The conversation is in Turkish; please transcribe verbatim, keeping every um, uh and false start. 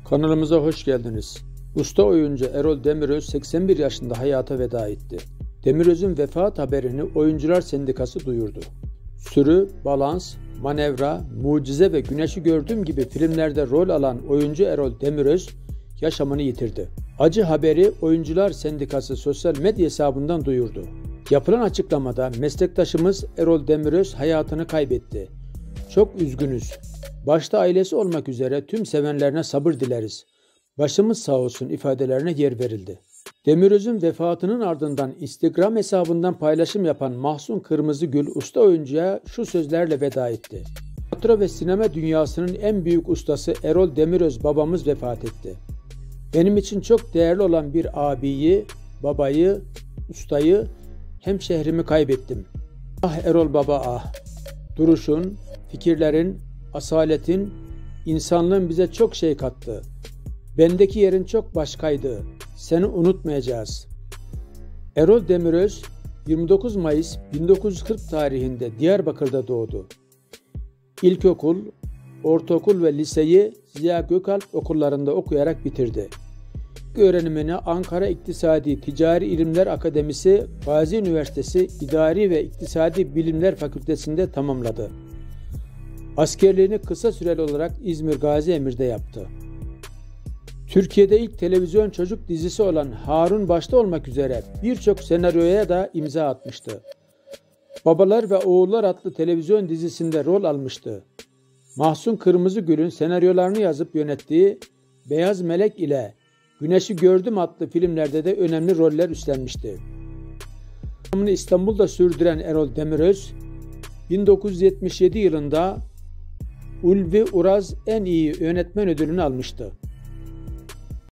Kanalımıza hoş geldiniz. Usta oyuncu Erol Demiröz seksen bir yaşında hayata veda etti. Demiröz'ün vefat haberini Oyuncular Sendikası duyurdu. Sürü, Balans, Manevra, Mucize ve Güneşi Gördüğüm gibi filmlerde rol alan oyuncu Erol Demiröz yaşamını yitirdi. Acı haberi Oyuncular Sendikası sosyal medya hesabından duyurdu. Yapılan açıklamada meslektaşımız Erol Demiröz hayatını kaybetti. Çok üzgünüz. Başta ailesi olmak üzere tüm sevenlerine sabır dileriz. Başımız sağ olsun ifadelerine yer verildi. Demiröz'ün vefatının ardından Instagram hesabından paylaşım yapan Mahsun Kırmızıgül usta oyuncuya şu sözlerle veda etti. Tiyatro ve sinema dünyasının en büyük ustası Erol Demiröz babamız vefat etti. Benim için çok değerli olan bir abiyi, babayı, ustayı, hemşehrimi kaybettim. Ah Erol baba ah! Duruşun, fikirlerin, asaletin, insanlığın bize çok şey kattı. Bendeki yerin çok başkaydı. Seni unutmayacağız. Erol Demiröz yirmi dokuz Mayıs bin dokuz yüz kırk tarihinde Diyarbakır'da doğdu. İlkokul, ortaokul ve liseyi Ziya Gökalp okullarında okuyarak bitirdi. Öğrenimini Ankara İktisadi Ticari İlimler Akademisi, Gazi Üniversitesi İdari ve İktisadi Bilimler Fakültesi'nde tamamladı. Askerliğini kısa süreli olarak İzmir Gazi Emir'de yaptı. Türkiye'de ilk televizyon çocuk dizisi olan Harun başta olmak üzere birçok senaryoya da imza atmıştı. Babalar ve Oğullar adlı televizyon dizisinde rol almıştı. Mahsun Kırmızıgül'ün senaryolarını yazıp yönettiği Beyaz Melek ile Güneşi Gördüm adlı filmlerde de önemli roller üstlenmişti. İstanbul'da sürdüren Erol Demiröz, bin dokuz yüz yetmiş yedi yılında Ulvi Uraz en iyi yönetmen ödülünü almıştı.